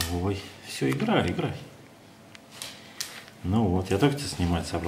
Ой, все, играй, играй. Ну вот, я только тебя снимать собрал.